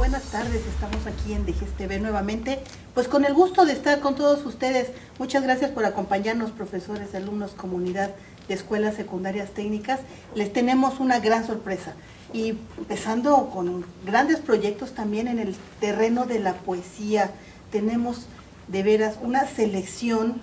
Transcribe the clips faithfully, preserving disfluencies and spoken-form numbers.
buenas tardes. Estamos aquí en D G S T V nuevamente, pues con el gusto de estar con todos ustedes. Muchas gracias por acompañarnos, profesores, alumnos, comunidad de escuelas secundarias técnicas. Les tenemos una gran sorpresa y empezando con grandes proyectos también en el terreno de la poesía. Tenemos de veras una selección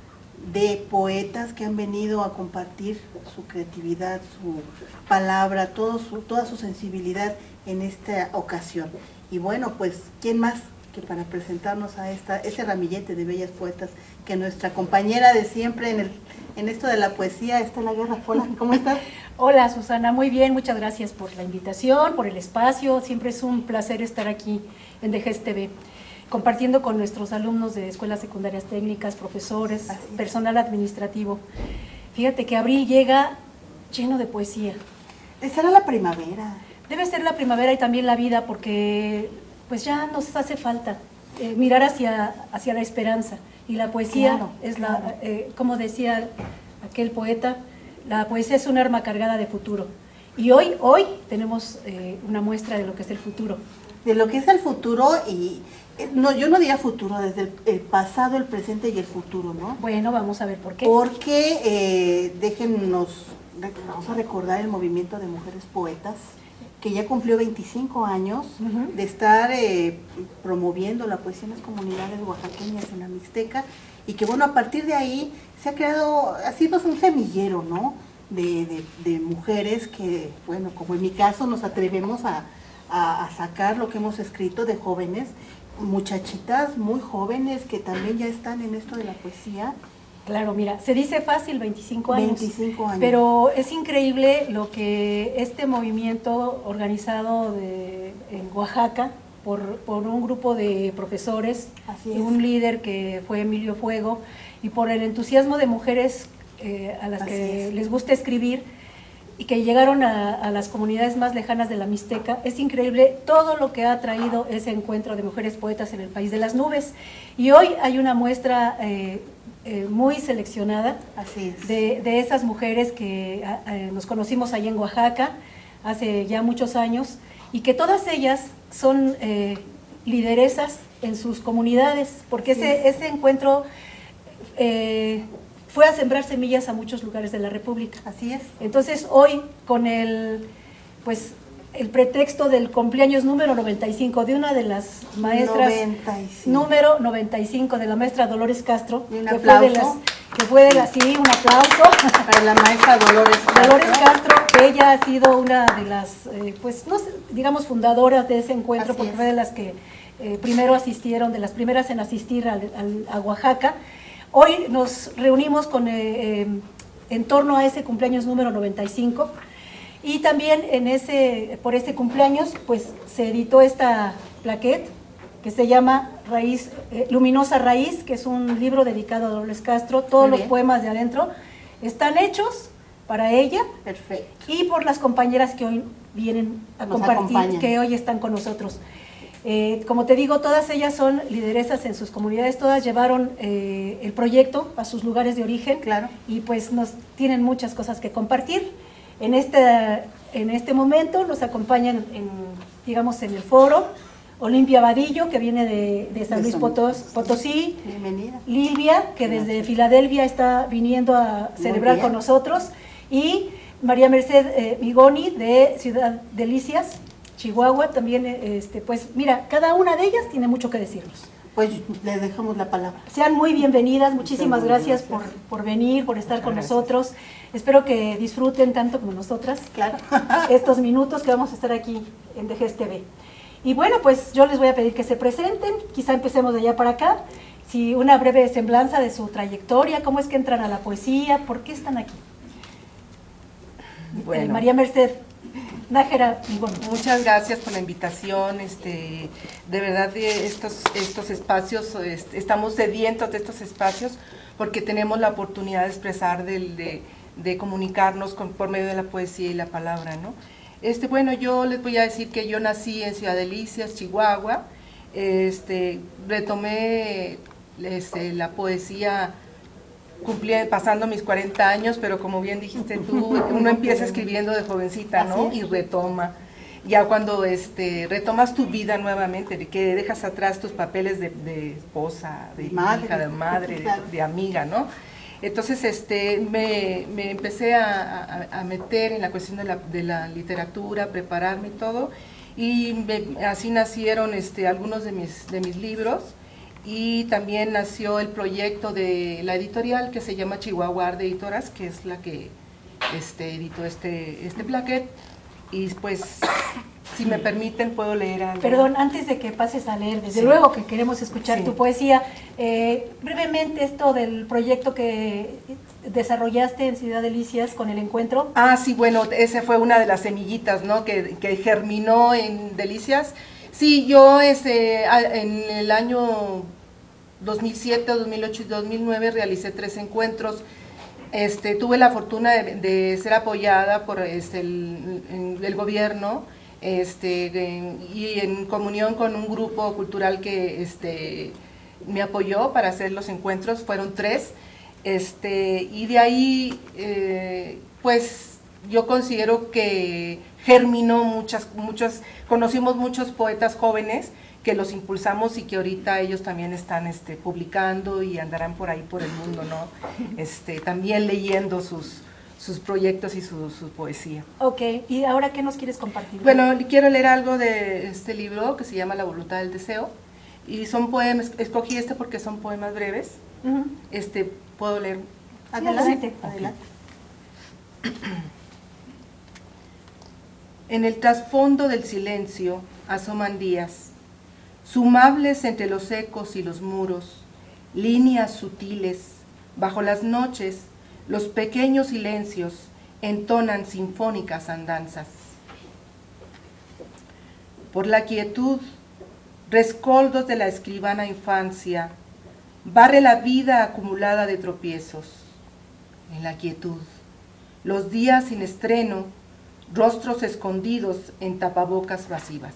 de poetas que han venido a compartir su creatividad, su palabra, todo su, toda su sensibilidad en esta ocasión. Y bueno, pues, ¿quién más que para presentarnos a esta, ese ramillete de bellas poetas que nuestra compañera de siempre en, el, en esto de la poesía, Estela Guerra? Hola, ¿cómo estás? Hola, Susana, muy bien, muchas gracias por la invitación, por el espacio. Siempre es un placer estar aquí en D G S T V, compartiendo con nuestros alumnos de escuelas secundarias técnicas, profesores, personal administrativo. Fíjate que abril llega lleno de poesía. Será la primavera. Debe ser la primavera y también la vida, porque pues ya nos hace falta eh, mirar hacia, hacia la esperanza. Y la poesía claro, es claro. la, eh, como decía aquel poeta, la poesía es un arma cargada de futuro. Y hoy, hoy tenemos eh, una muestra de lo que es el futuro. De lo que es el futuro y... No, yo no diría futuro, desde el, el pasado, el presente y el futuro, ¿no? Bueno, vamos a ver por qué. Porque, eh, déjennos, vamos a recordar el movimiento de mujeres poetas, que ya cumplió veinticinco años uh-huh. de estar eh, promoviendo la poesía en las comunidades oaxaqueñas en la Mixteca, y que bueno, a partir de ahí se ha creado, ha sido un semillero, ¿no? De, de, de mujeres que, bueno, como en mi caso, nos atrevemos a, a, a sacar lo que hemos escrito de jóvenes, muchachitas muy jóvenes que también ya están en esto de la poesía. Claro, mira, se dice fácil veinticinco años, veinticinco años, pero es increíble lo que este movimiento organizado de, en Oaxaca por, por un grupo de profesores, Así y es. un líder que fue Emilio Fuego, y por el entusiasmo de mujeres eh, a las Así que es. les gusta escribir, y que llegaron a, a las comunidades más lejanas de la Mixteca. Es increíble todo lo que ha traído ese encuentro de mujeres poetas en el país de las nubes. Y hoy hay una muestra eh, eh, muy seleccionada Así es. de, de esas mujeres que eh, nos conocimos allá en Oaxaca hace ya muchos años, y que todas ellas son eh, lideresas en sus comunidades, porque ese, ese encuentro eh, fue a sembrar semillas a muchos lugares de la República. Así es. Entonces hoy, con el, pues, el pretexto del cumpleaños número noventa y cinco de una de las maestras, noventa y cinco. número noventa y cinco de la maestra Dolores Castro, y un que aplauso. fue de las, que fue de las, sí, un aplauso para la maestra Dolores Castro. Dolores Castro, que ella ha sido una de las, eh, pues, no sé, digamos, fundadoras de ese encuentro, Así porque es. fue de las que eh, primero asistieron, de las primeras en asistir al, al, a Oaxaca. Hoy nos reunimos con, eh, eh, en torno a ese cumpleaños número noventa y cinco, y también en ese, por ese cumpleaños pues se editó esta plaquette que se llama Raíz, eh, Luminosa Raíz, que es un libro dedicado a Dolores Castro. Todos los poemas de adentro están hechos para ella. Perfecto. Y por las compañeras que hoy vienen a Nos compartir, acompañan. que hoy están con nosotros. Eh, como te digo, todas ellas son lideresas en sus comunidades, todas llevaron eh, el proyecto a sus lugares de origen, claro. Y pues nos tienen muchas cosas que compartir. En este, en este momento nos acompañan, en, digamos, en el foro, Olimpia Vadillo, que viene de, de San de Luis Potos, Potosí. Bienvenida. Livia, que desde Gracias. Filadelfia está viniendo a celebrar con nosotros, y María Merced eh, Migoni, de Ciudad Delicias, Chihuahua, también, este, pues mira, cada una de ellas tiene mucho que decirnos. Pues les dejamos la palabra. Sean muy bienvenidas, muchísimas gracias, gracias. Por, por venir, por estar Muchas con gracias. nosotros. Espero que disfruten tanto como nosotras, claro, estos minutos que vamos a estar aquí en D G S T V. Y bueno, pues yo les voy a pedir que se presenten, quizá empecemos de allá para acá, si una breve semblanza de su trayectoria, cómo es que entran a la poesía, por qué están aquí. Bueno. Eh, María Merced Nájera, y bueno. Muchas gracias por la invitación. Este, de verdad, estos, estos espacios, este, estamos sedientos de estos espacios porque tenemos la oportunidad de expresar, de, de, de comunicarnos con, por medio de la poesía y la palabra, ¿no? Este, bueno, yo les voy a decir que yo nací en Ciudad Delicias, Chihuahua. Este, retomé este, la poesía cumplí pasando mis cuarenta años, pero como bien dijiste tú, uno empieza escribiendo de jovencita, ¿no? Y retoma. ya cuando este, retomas tu vida nuevamente, de que dejas atrás tus papeles de, de esposa, de madre, hija, de madre, claro. de, de amiga, ¿no? Entonces este, me, me empecé a, a, a meter en la cuestión de la, de la literatura, prepararme y todo, y me, así nacieron este, algunos de mis, de mis libros, y también nació el proyecto de la editorial que se llama Chihuahua Art Editoras, que es la que este, editó este, este plaquet. Y pues, si me permiten, puedo leer algo. Perdón, antes de que pases a leer, desde sí. luego que queremos escuchar sí. tu poesía, eh, brevemente esto del proyecto que desarrollaste en Ciudad Delicias con el encuentro. Ah, sí, bueno, esa fue una de las semillitas, ¿no?, que, que germinó en Delicias. Sí, yo este, en el año dos mil siete, dos mil ocho y dos mil nueve realicé tres encuentros. Este, tuve la fortuna de, de ser apoyada por este, el, el gobierno este, de, y en comunión con un grupo cultural que este, me apoyó para hacer los encuentros, fueron tres, este, y de ahí eh, pues yo considero que germinó muchas, muchas, conocimos muchos poetas jóvenes que los impulsamos y que ahorita ellos también están este, publicando y andarán por ahí por el mundo, ¿no? Este, también leyendo sus, sus proyectos y su, su poesía. Ok, ¿y ahora qué nos quieres compartir? Bueno, quiero leer algo de este libro que se llama La voluntad del deseo, y son poemas, escogí este porque son poemas breves. Uh-huh. Este, ¿puedo leer? Adelante, sí, adelante. En el trasfondo del silencio asoman días, sumables entre los ecos y los muros, líneas sutiles, bajo las noches, los pequeños silencios entonan sinfónicas andanzas. Por la quietud, rescoldos de la escribana infancia, barre la vida acumulada de tropiezos. En la quietud, los días sin estreno, rostros escondidos en tapabocas vacías.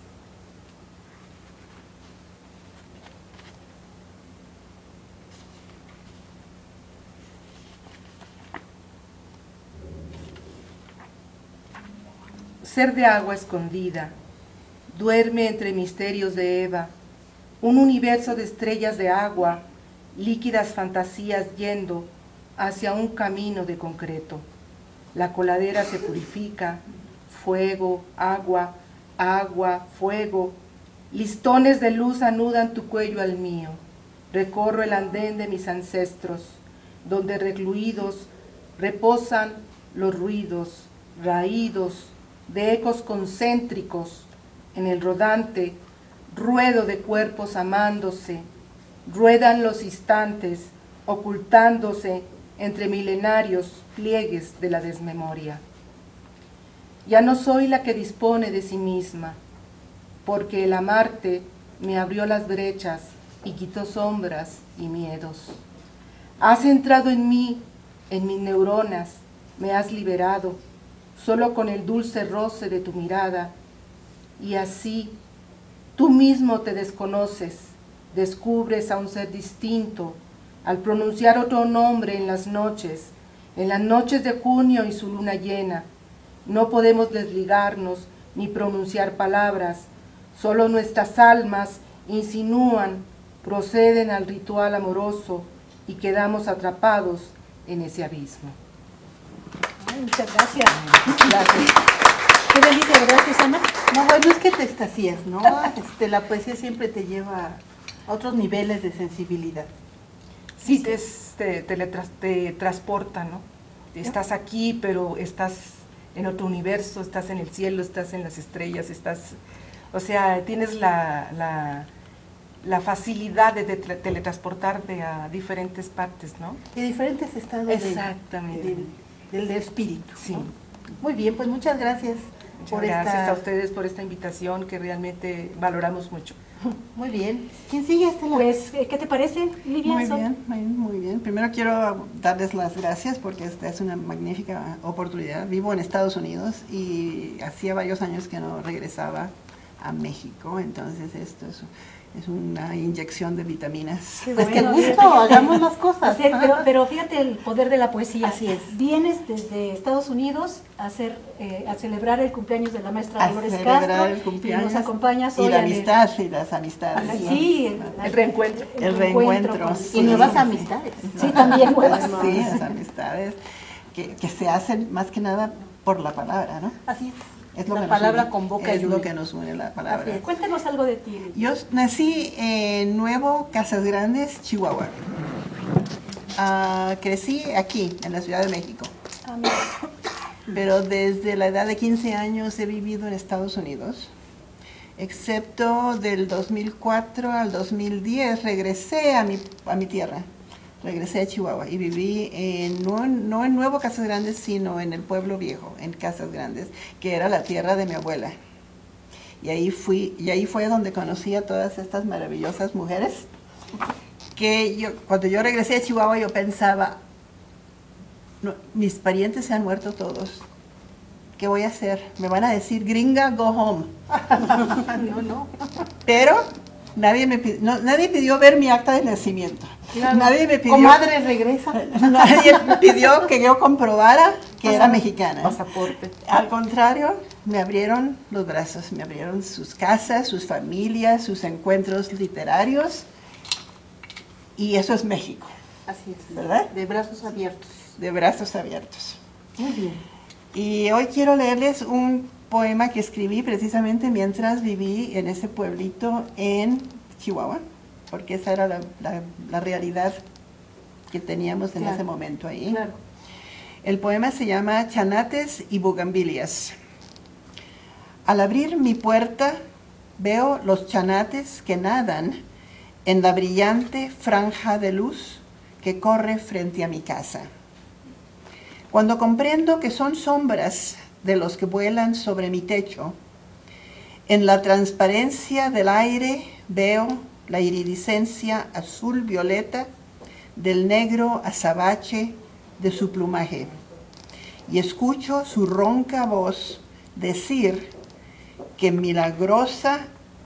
Ser de agua escondida, duerme entre misterios de Eva, un universo de estrellas de agua, líquidas fantasías yendo hacia un camino de concreto. La coladera se purifica, fuego, agua, agua, fuego, listones de luz anudan tu cuello al mío. Recorro el andén de mis ancestros, donde recluidos reposan los ruidos, raídos, de ecos concéntricos, en el rodante, ruedo de cuerpos amándose, ruedan los instantes, ocultándose entre milenarios pliegues de la desmemoria. Ya no soy la que dispone de sí misma, porque el amarte me abrió las brechas y quitó sombras y miedos. Has entrado en mí, en mis neuronas, me has liberado, solo con el dulce roce de tu mirada, y así tú mismo te desconoces, descubres a un ser distinto, al pronunciar otro nombre en las noches, en las noches de junio y su luna llena. No podemos desligarnos ni pronunciar palabras, solo nuestras almas insinúan, proceden al ritual amoroso y quedamos atrapados en ese abismo. Ay, muchas gracias. Gracias. Qué delicia, ¿verdad, Susana? No, bueno, es que te extasías, ¿no? Este, la poesía siempre te lleva a otros niveles de sensibilidad. Sí, te, te, te, te, te transporta, ¿no? Estás aquí, pero estás en otro universo, estás en el cielo, estás en las estrellas, estás... O sea, tienes la, la, la facilidad de, de teletransportarte a diferentes partes, ¿no? De diferentes estados. Exactamente. De, de, del de espíritu. Sí. ¿No? Muy bien, pues muchas gracias. Muchas por gracias esta... a ustedes por esta invitación que realmente valoramos mucho. Muy bien. ¿Quién sigue, Estela? Pues, ¿qué te parece, Lidia? Muy bien, muy bien, muy bien. Primero quiero darles las gracias porque esta es una magnífica oportunidad. Vivo en Estados Unidos y hacía varios años que no regresaba a México, entonces esto es Es una inyección de vitaminas. Pues qué Bueno, gusto, fíjate. hagamos más cosas. Así es, pero, pero fíjate el poder de la poesía. Así es. Vienes desde Estados Unidos a hacer, eh, a celebrar el cumpleaños de la maestra A Dolores celebrar Castro el cumpleaños. y nos acompañas Y hoy la a leer- amistad, y las amistades. Ah, ¿no? sí, el, El reencuentro. El reencuentro, con- sí. Y nuevas sí. amistades. Sí, también nuevas. Sí, las amistades que, que se hacen más que nada por la palabra, ¿no? Así es. Es lo la que nos palabra une. convoca Es y lo une. que nos une, la Así palabra. es. Cuéntanos algo de ti. Yo nací en Nuevo Casas Grandes, Chihuahua. Ah, crecí aquí, en la Ciudad de México. Ah, mira. Pero desde la edad de quince años he vivido en Estados Unidos. Excepto del dos mil cuatro al dos mil diez regresé a mi, a mi tierra. Regresé a Chihuahua y viví en, no, en- no en Nuevo Casas Grandes, sino en el pueblo viejo, en Casas Grandes, que era la tierra de mi abuela. Y ahí, fui, y ahí fue donde conocí a todas estas maravillosas mujeres, que yo, cuando yo regresé a Chihuahua yo pensaba, no, mis parientes se han muerto todos. ¿Qué voy a hacer? Me van a decir, gringa, go home. No, no. Pero nadie me, pi- no, nadie pidió ver mi acta de nacimiento. Claro. Nadie me pidió, Comadre, regresa. nadie me pidió que yo comprobara que era mexicana. Pasaporte. Al contrario, me abrieron los brazos, me abrieron sus casas, sus familias, sus encuentros literarios. Y eso es México, Así es. ¿verdad? De brazos abiertos. De brazos abiertos. Muy bien. Y hoy quiero leerles un poema que escribí precisamente mientras viví en ese pueblito en Chihuahua, porque esa era la, la- la realidad que teníamos en Claro. ese momento ahí. Claro. El poema se llama Chanates y Bugambilias. Al abrir mi puerta veo los chanates que nadan en la brillante franja de luz que corre frente a mi casa. Cuando comprendo que son sombras de los que vuelan sobre mi techo, en la transparencia del aire veo la iridiscencia azul-violeta del negro azabache de su plumaje y escucho su ronca voz decir que, milagrosa,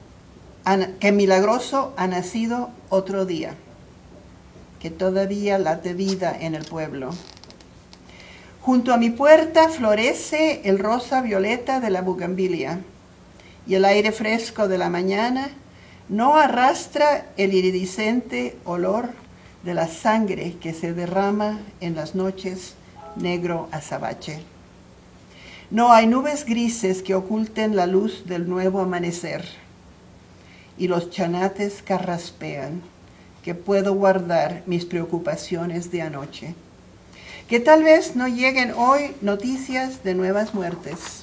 que milagroso ha nacido otro día, que todavía late vida en el pueblo. Junto a mi puerta florece el rosa violeta de la bugambilia y el aire fresco de la mañana no arrastra el iridiscente olor de la sangre que se derrama en las noches negro azabache. No hay nubes grises que oculten la luz del nuevo amanecer y los chanates carraspean que puedo guardar mis preocupaciones de anoche. Que tal vez no lleguen hoy noticias de nuevas muertes,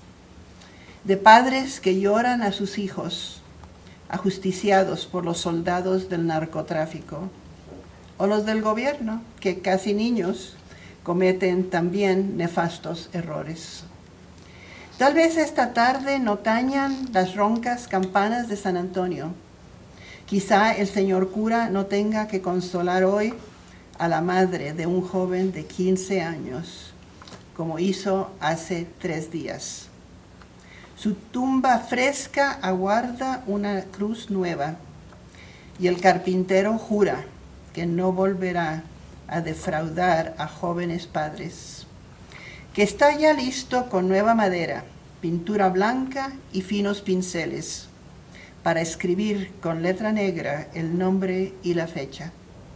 de padres que lloran a sus hijos, ajusticiados por los soldados del narcotráfico, o los del gobierno, que casi niños cometen también nefastos errores. Tal vez esta tarde no tañan las roncas campanas de San Antonio. Quizá el señor cura no tenga que consolar hoy a la madre de un joven de quince años, como hizo hace tres días. Su tumba fresca aguarda una cruz nueva, y el carpintero jura que no volverá a defraudar a jóvenes padres, que está ya listo con nueva madera, pintura blanca y finos pinceles, para escribir con letra negra el nombre y la fecha.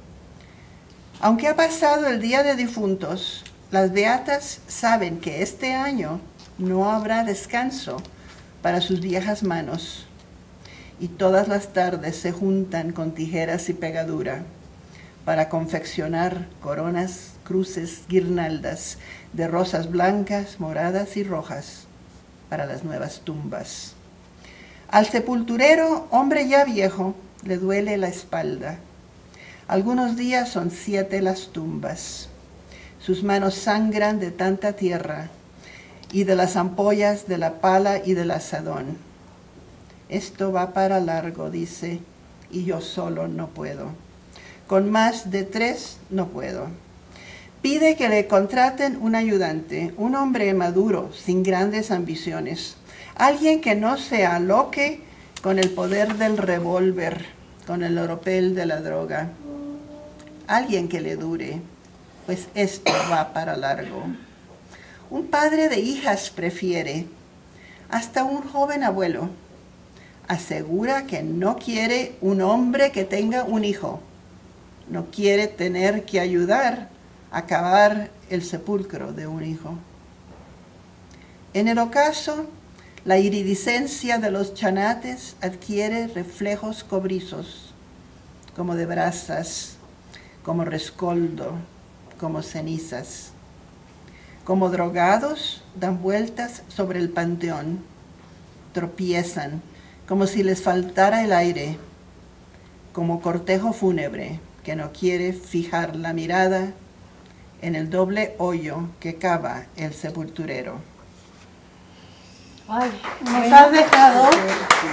Aunque ha pasado el Día de Difuntos, las beatas saben que este año no habrá descanso para sus viejas manos, y todas las tardes se juntan con tijeras y pegadura para confeccionar coronas, cruces, guirnaldas de rosas blancas, moradas y rojas para las nuevas tumbas. Al sepulturero, hombre ya viejo, le duele la espalda. Algunos días son siete las tumbas. Sus manos sangran de tanta tierra y de las ampollas de la pala y del asadón. Esto va para largo, dice, y yo solo no puedo. Con más de tres no puedo. Pide que le contraten un ayudante, un hombre maduro, sin grandes ambiciones. Alguien que no se aloque con el poder del revólver, con el oropel de la droga. Alguien que le dure, pues esto va para largo. Un padre de hijas prefiere, hasta un joven abuelo. Asegura que no quiere un hombre que tenga un hijo. No quiere tener que ayudar a cavar el sepulcro de un hijo. En el ocaso, la iridiscencia de los chanates adquiere reflejos cobrizos, como de brasas, como rescoldo, como cenizas. Como drogados, dan vueltas sobre el panteón, tropiezan, como si les faltara el aire, como cortejo fúnebre que no quiere fijar la mirada en el doble hoyo que cava el sepulturero. Ay, Nos has dejado, nos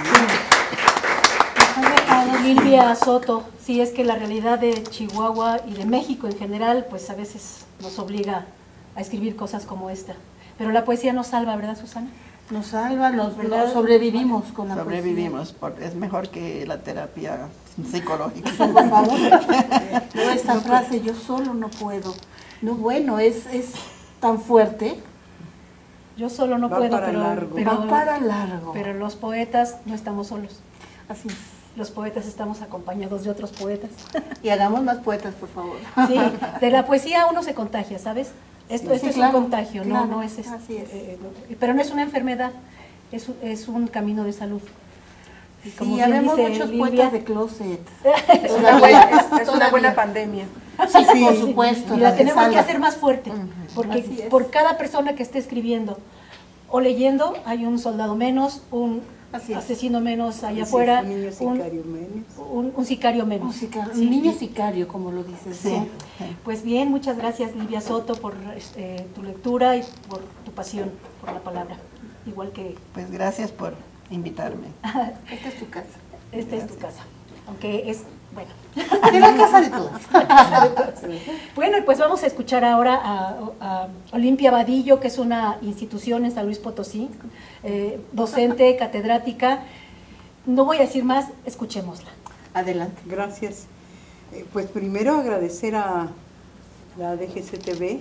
has dejado, Silvia Soto. Sí, es que la realidad de Chihuahua y de México en general, pues a veces nos obliga a escribir cosas como esta. Pero la poesía nos salva, ¿verdad, Susana? nos salva, nos, nos sobrevivimos con la Sobrevivimos, porque es mejor que la terapia psicológica. poesía. Por favor, no, esta frase, yo solo no puedo. No, bueno, es, es tan fuerte. Yo solo no Va puedo, para pero, largo. pero, Va para largo. pero los poetas no estamos solos. Así es. Los poetas estamos acompañados de otros poetas. Y hagamos más poetas, por favor. Sí, de la poesía uno se contagia, ¿sabes? Esto, Sí, esto sí, es claro, un contagio, claro, no, no es, este, así es. eh, eh, pero no es una enfermedad, es, un- es un camino de salud. Y Sí, bien habemos dice muchos Lilia, poetas de closet. Es una buena, es- es una Todavía. buena pandemia. Sí, sí, por supuesto. y la que tenemos que salva. hacer más fuerte, Así porque es. por cada persona que esté escribiendo o leyendo hay un soldado menos, un Así es. asesino menos allá Sí, afuera, un niño un, sicario menos. un- un sicario menos. Un, sicario- Sí. un niño sicario, como lo dices. Sí. ¿no? Pues bien, muchas gracias Livia Soto por eh, tu lectura y por tu pasión por la palabra, igual que Pues gracias por invitarme. Esta es tu casa. esta es tu casa, aunque es, bueno. Es la casa de todos. Bueno, pues vamos a escuchar ahora a, a Olimpia Vadillo, que es una institución en San Luis Potosí, eh, docente, catedrática. No voy a decir más, escuchémosla. Adelante. Gracias. Eh, pues primero agradecer a la D G C T V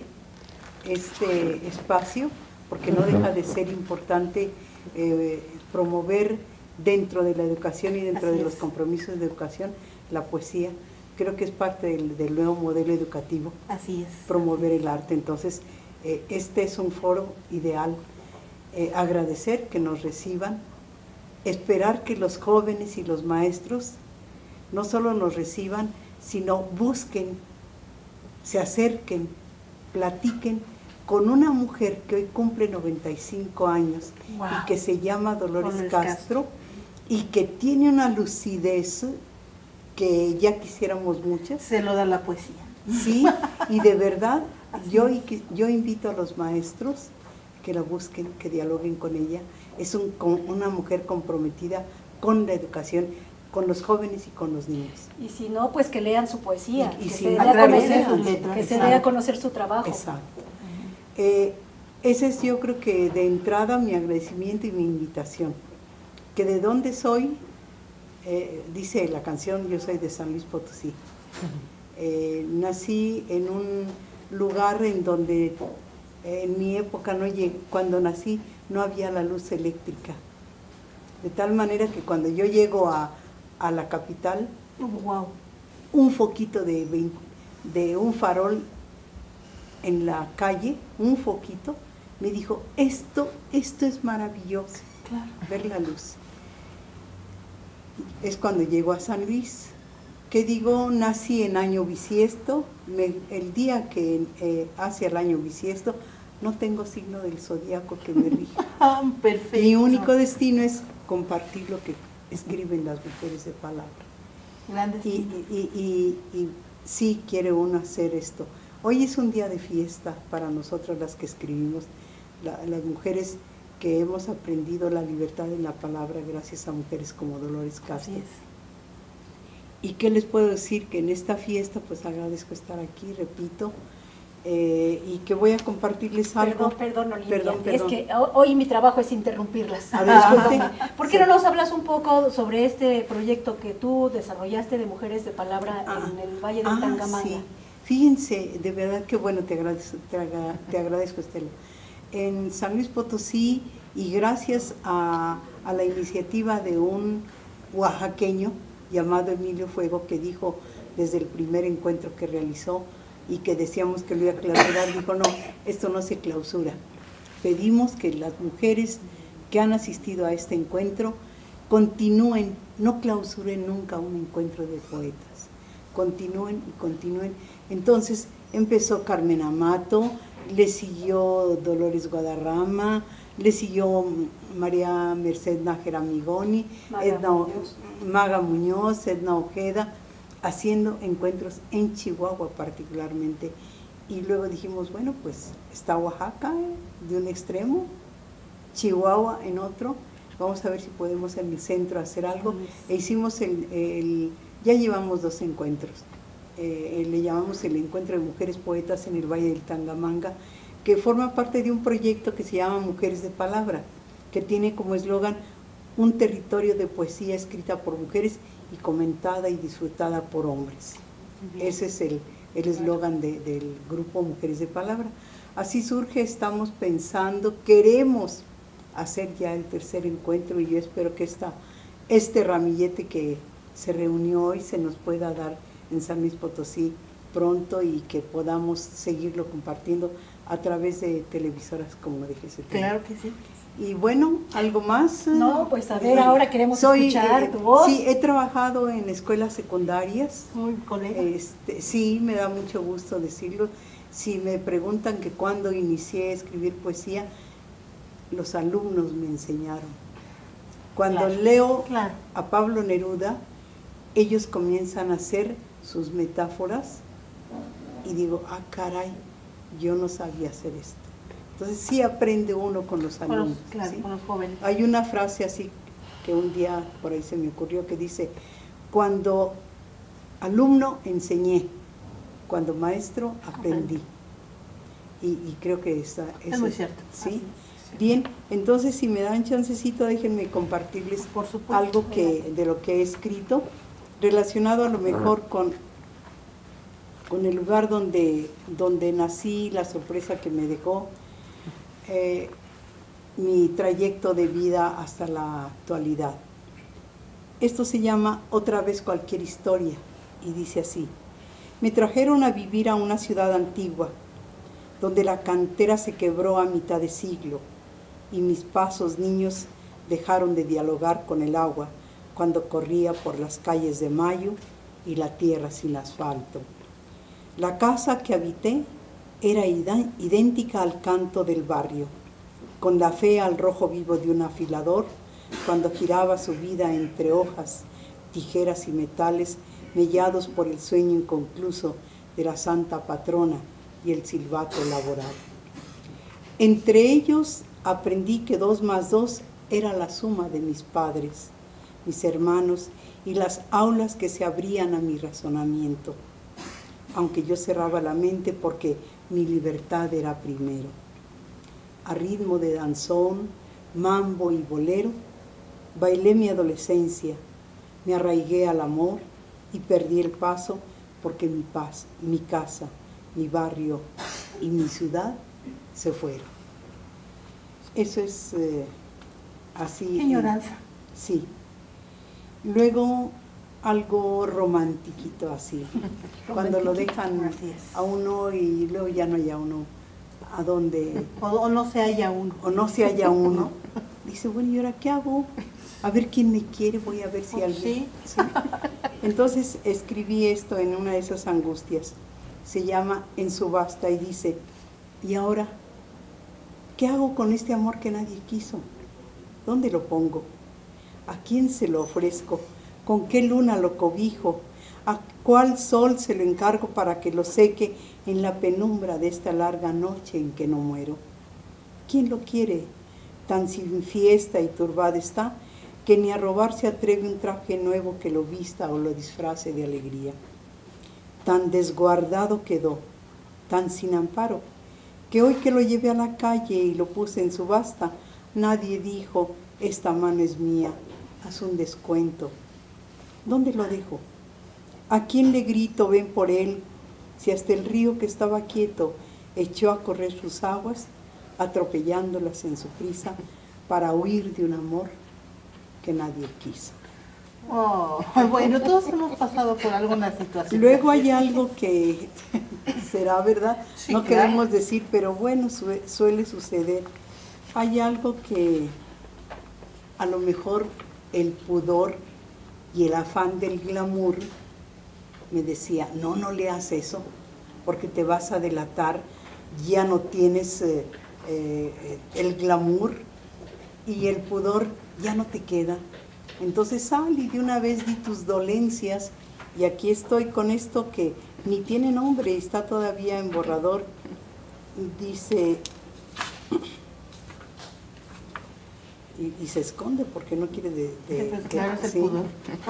este espacio, porque no deja de ser importante eh, promover dentro de la educación y dentro Así de los es. compromisos de educación la poesía. Creo que es parte del, del nuevo modelo educativo, Así es. promover el arte. Entonces, eh, este es un foro ideal. Eh, agradecer que nos reciban, esperar que los jóvenes y los maestros no solo nos reciban, sino busquen, se acerquen, platiquen con una mujer que hoy cumple noventa y cinco años Wow. y que se llama Dolores, Dolores Castro, Castro. y que tiene una lucidez que ya quisiéramos muchas. Se lo da la poesía. Sí, y de verdad, yo, yo invito a los maestros que la busquen, que dialoguen con ella. Es un, con una mujer comprometida con la educación, con los jóvenes y con los niños. Y si no, pues que lean su poesía, Y- y que, si se, dé a a través conocer, de sus letras, que se exacto. dé a conocer su trabajo. Exacto. Eh, ese es, yo creo que de entrada mi agradecimiento y mi invitación. Que de dónde soy, eh, dice la canción, yo soy de San Luis Potosí. Eh, nací en un lugar en donde eh, en mi época, no llegué, cuando nací, no había la luz eléctrica. De tal manera que cuando yo llego a, a la capital, Wow. un foquito de, veinte de un farol en la calle, un foquito, me dijo, esto, esto es maravilloso, Claro. ver la luz. Es cuando llego a San Luis, que digo, nací en año bisiesto, me- el día que eh, hace el año bisiesto, no tengo signo del zodiaco que me rige. Ah, perfecto. Mi único destino es compartir lo que escriben las mujeres de palabra. Grandes. Y, y, y, y, y sí quiere uno hacer esto. Hoy es un día de fiesta para nosotros las que escribimos, la- las mujeres que hemos aprendido la libertad en la palabra gracias a mujeres como Dolores Castro. Así es. ¿Y qué les puedo decir? Que en esta fiesta pues agradezco estar aquí, repito, eh, y que voy a compartirles algo. Perdón, perdón, Olivia, Perdón, perdón. es que hoy mi trabajo es interrumpirlas. A ver, disculpe. ¿Por qué Sí. no nos hablas un poco sobre este proyecto que tú desarrollaste de Mujeres de Palabra Ah, en el Valle del ah, Tangamanga? sí. Fíjense, de verdad que bueno, te agradezco, te, agra- te agradezco, Estela. En San Luis Potosí, y gracias a, a la iniciativa de un oaxaqueño llamado Emilio Fuego, que dijo desde el primer encuentro que realizó y que decíamos que lo iba a clausurar, dijo no, esto no se clausura. Pedimos que las mujeres que han asistido a este encuentro continúen, no clausuren nunca un encuentro de poetas, continúen y continúen. Entonces empezó Carmen Amato, le siguió Dolores Guadarrama, le siguió María Merced Nájera Migoni, Maga Edna, Muñoz. Maga Muñoz, Edna Ojeda, haciendo encuentros en Chihuahua particularmente. Y luego dijimos, bueno, pues está Oaxaca eh, de un extremo, Chihuahua en otro, vamos a ver si podemos en el centro hacer algo. E hicimos el, el ya llevamos dos encuentros, eh, le llamamos el Encuentro de Mujeres Poetas en el Valle del Tangamanga, que forma parte de un proyecto que se llama Mujeres de Palabra, que tiene como eslogan un territorio de poesía escrita por mujeres y comentada y disfrutada por hombres. Ese es el eslogan de, del grupo Mujeres de Palabra. Así surge, estamos pensando, queremos hacer ya el tercer encuentro y yo espero que esta, este ramillete que se reunió hoy se nos pueda dar en San Luis Potosí pronto y que podamos seguirlo compartiendo a través de televisoras como de G C T. Claro que sí. Y bueno, ¿algo más? No, pues a ver, ahora queremos Soy, escuchar eh, tu voz. Sí, he trabajado en escuelas secundarias. Muy colega. Este, sí, me da mucho gusto decirlo. Si me preguntan que cuándo inicié a escribir poesía, los alumnos me enseñaron. Cuando Claro, leo claro. a Pablo Neruda, ellos comienzan a hacer sus metáforas y digo, ah, caray, yo no sabía hacer esto. Entonces sí aprende uno con los Con los, alumnos. claro, ¿sí? con los jóvenes. Hay una frase así que un día por ahí se me ocurrió que dice, cuando alumno enseñé, cuando maestro aprendí. Y, y creo que esa, Es muy cierto. ¿sí? Así es. Bien, entonces si me dan chancecito, déjenme compartirles Por supuesto. algo que, de lo que he escrito, relacionado a lo mejor con, con el lugar donde, donde nací, la sorpresa que me dejó, eh, mi trayecto de vida hasta la actualidad. Esto se llama Otra vez cualquier historia y dice así: me trajeron a vivir a una ciudad antigua, donde la cantera se quebró a mitad de siglo y mis pasos niños dejaron de dialogar con el agua cuando corría por las calles de Mayo y la tierra sin asfalto. La casa que habité era idéntica al canto del barrio, con la fe al rojo vivo de un afilador cuando giraba su vida entre hojas, tijeras y metales mellados por el sueño inconcluso de la santa patrona y el silbato laboral. Entre ellos aprendí que dos más dos era la suma de mis padres, mis hermanos y las aulas que se abrían a mi razonamiento, aunque yo cerraba la mente porque mi libertad era primero. A ritmo de danzón, mambo y bolero, bailé mi adolescencia, me arraigué al amor y perdí el paso porque mi paz, mi casa, mi barrio y mi ciudad se fueron. Eso es eh, así. Qué añoranza. Eh, sí. Luego algo romantiquito así. Cuando lo dejan Así es. a uno y luego ya no hay a uno a dónde, O, o no se halla uno. o no se halla uno. Dice, bueno, ¿y ahora qué hago? A ver quién me quiere, voy a ver si Pues alguien... sí. Sí. Entonces escribí esto en una de esas angustias. Se llama En subasta y dice, ¿y ahora qué hago con este amor que nadie quiso? ¿Dónde lo pongo? ¿A quién se lo ofrezco? ¿Con qué luna lo cobijo? ¿A cuál sol se lo encargo para que lo seque en la penumbra de esta larga noche en que no muero? ¿Quién lo quiere? Tan sin fiesta y turbada está, que ni a robar se atreve un traje nuevo que lo vista o lo disfrace de alegría. Tan desguardado quedó, tan sin amparo, que hoy que lo llevé a la calle y lo puse en subasta, nadie dijo, esta mano es mía, haz un descuento. ¿Dónde lo dejo? ¿A quién le grito, ven por él? Si hasta el río que estaba quieto echó a correr sus aguas, atropellándolas en su prisa para huir de un amor que nadie quiso. Oh, bueno, todos hemos pasado por alguna situación. Luego hay algo que será verdad, Sí, no claro. queremos decir, pero bueno, sue- suele suceder. Hay algo que a lo mejor el pudor y el afán del glamour me decía, no, no leas eso, porque te vas a delatar, ya no tienes eh, eh, el glamour y el pudor ya no te queda. Entonces sal y de una vez di tus dolencias, y aquí estoy con esto que ni tiene nombre, está todavía en borrador. Dice, y, y se esconde porque no quiere de... de- Pues que- claro, es el sí. pudor.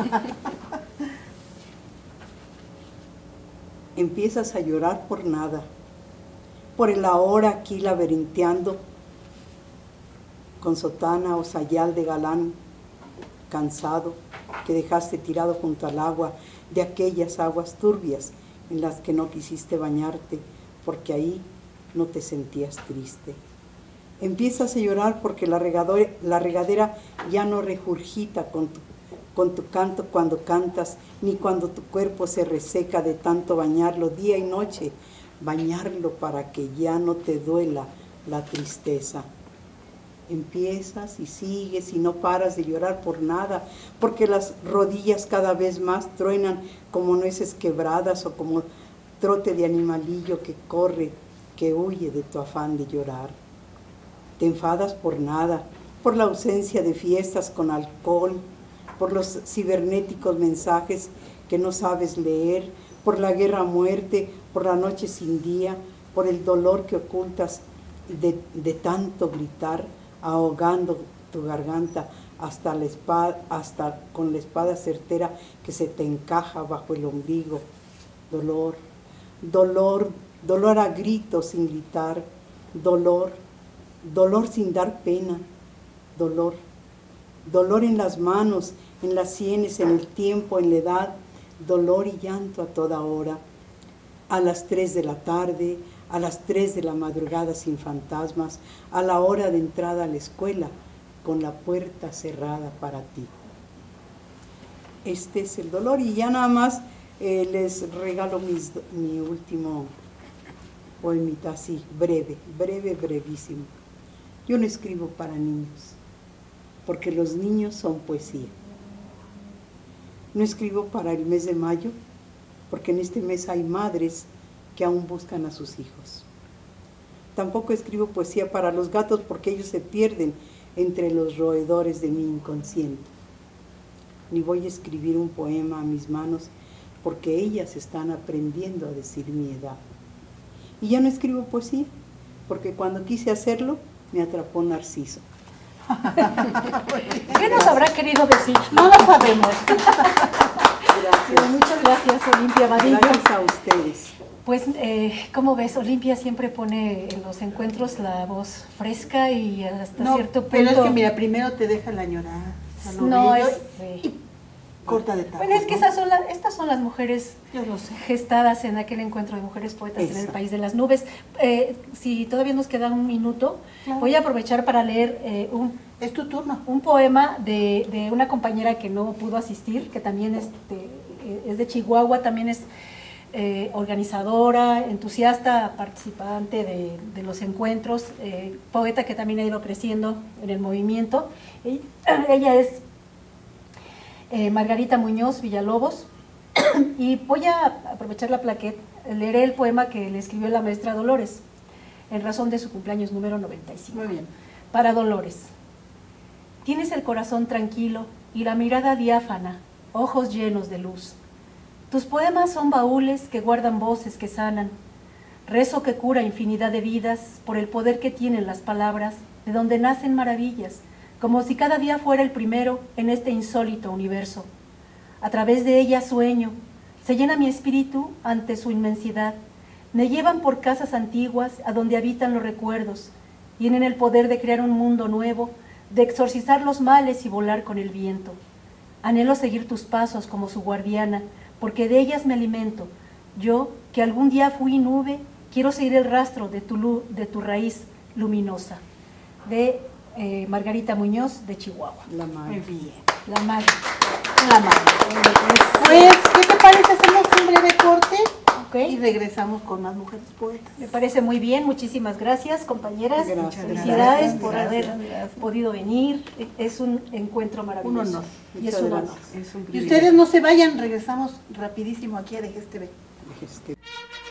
Empiezas a llorar por nada, por el ahora aquí laberinteando, con sotana o sayal de galán cansado, que dejaste tirado junto al agua, de aquellas aguas turbias en las que no quisiste bañarte, porque ahí no te sentías triste. Empiezas a llorar porque la regadora, la regadera ya no regurgita con tu, con tu canto cuando cantas, ni cuando tu cuerpo se reseca de tanto bañarlo día y noche, bañarlo para que ya no te duela la tristeza. Empiezas y sigues y no paras de llorar por nada, porque las rodillas cada vez más truenan como nueces quebradas o como trote de animalillo que corre, que huye de tu afán de llorar. Te enfadas por nada, por la ausencia de fiestas con alcohol, por los cibernéticos mensajes que no sabes leer, por la guerra a muerte, por la noche sin día, por el dolor que ocultas de, de tanto gritar, ahogando tu garganta hasta, la espada, hasta con la espada certera que se te encaja bajo el ombligo. Dolor, dolor, dolor a gritos sin gritar, dolor, dolor sin dar pena, dolor, dolor en las manos, en las sienes, en el tiempo, en la edad, dolor y llanto a toda hora. A las tres de la tarde, a las tres de la madrugada sin fantasmas, a la hora de entrada a la escuela, con la puerta cerrada para ti. Este es el dolor, y ya nada más eh, les regalo mis, mi último poemita así, breve, breve, brevísimo. Yo no escribo para niños, porque los niños son poesía. No escribo para el mes de mayo, porque en este mes hay madres que aún buscan a sus hijos. Tampoco escribo poesía para los gatos, porque ellos se pierden entre los roedores de mi inconsciente. Ni voy a escribir un poema a mis manos, porque ellas están aprendiendo a decir mi edad. Y ya no escribo poesía, porque cuando quise hacerlo, me atrapó Narciso. ¿Qué nos habrá querido decir? No lo sabemos. Gracias. Muchas gracias, Olimpia Vadillo. Gracias a ustedes. Pues, eh, como ves, Olimpia siempre pone en los encuentros la voz fresca y hasta No, cierto punto... pero es que mira, primero te deja la añoranza, lo No, bello, es... sí. y corta de tajo. Bueno, es que ¿no? esas son las, estas son las mujeres Yo lo sé. gestadas en aquel encuentro de mujeres poetas en el Exacto. país de las nubes. Eh, si todavía nos queda un minuto, Claro. voy a aprovechar para leer eh, un, Es tu turno. un poema de, de una compañera que no pudo asistir, que también es de, eh, es de Chihuahua, también es eh, organizadora, entusiasta, participante de, de los encuentros, eh, poeta que también ha ido creciendo en el movimiento. Y, ella es eh, Margarita Muñoz Villalobos, y voy a aprovechar la plaqueta, leeré el poema que le escribió la maestra Dolores, en razón de su cumpleaños número noventa y cinco. Muy bien. Para Dolores. Tienes el corazón tranquilo y la mirada diáfana, ojos llenos de luz. Tus poemas son baúles que guardan voces que sanan, rezo que cura infinidad de vidas por el poder que tienen las palabras, de donde nacen maravillas, como si cada día fuera el primero en este insólito universo. A través de ella sueño, se llena mi espíritu ante su inmensidad, Me llevan por casas antiguas a donde habitan los recuerdos. Tienen el poder de crear un mundo nuevo, de exorcizar los males y volar con el viento. Anhelo seguir tus pasos como su guardiana, porque de ellas me alimento. Yo, que algún día fui nube, quiero seguir el rastro de tu, luz, de tu raíz luminosa. De eh, Margarita Muñoz, de Chihuahua. La madre. Muy bien. La madre. La madre. Pues, ¿qué te parece? Hacemos un breve corte y ¿Ok? regresamos con más mujeres poetas. Me parece muy bien, muchísimas gracias, compañeras. Gracias. Felicidades Gracias, por gracias, haber gracias. podido venir. Es un encuentro maravilloso. Un honor. Y es Muchas un honor. gracias. Es un Y privilegio. ustedes no se vayan, regresamos rapidísimo aquí a D G S T V. Este,